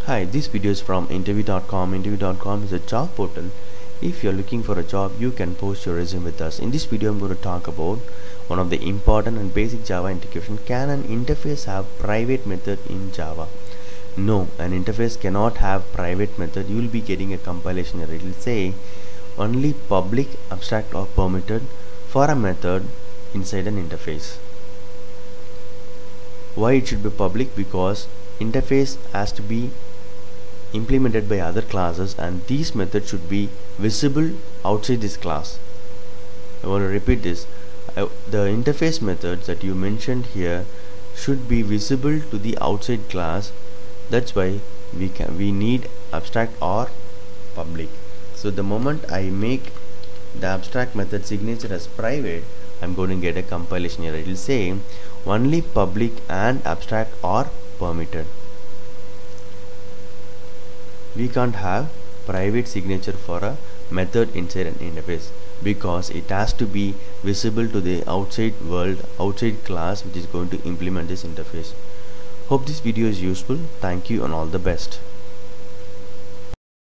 Hi, this video is from interview.com. Interview.com is a job portal. If you're looking for a job, you can post your resume with us. In this video, I'm going to talk about one of the important and basic Java integration. Can an interface have private method in Java? No, an interface cannot have private method. You will be getting a compilation error. It will say only public, abstract or permitted for a method inside an interface. Why it should be public? Because interface has to be implemented by other classes and these methods should be visible outside this class. I want to repeat this. The interface methods that you mentioned here should be visible to the outside class. That's why we need abstract or public. So the moment I make the abstract method signature as private, I'm going to get a compilation error. It will say only public and abstract are permitted. We can't have private signature for a method inside an interface because it has to be visible to the outside world, outside class which is going to implement this interface. Hope this video is useful. Thank you and all the best.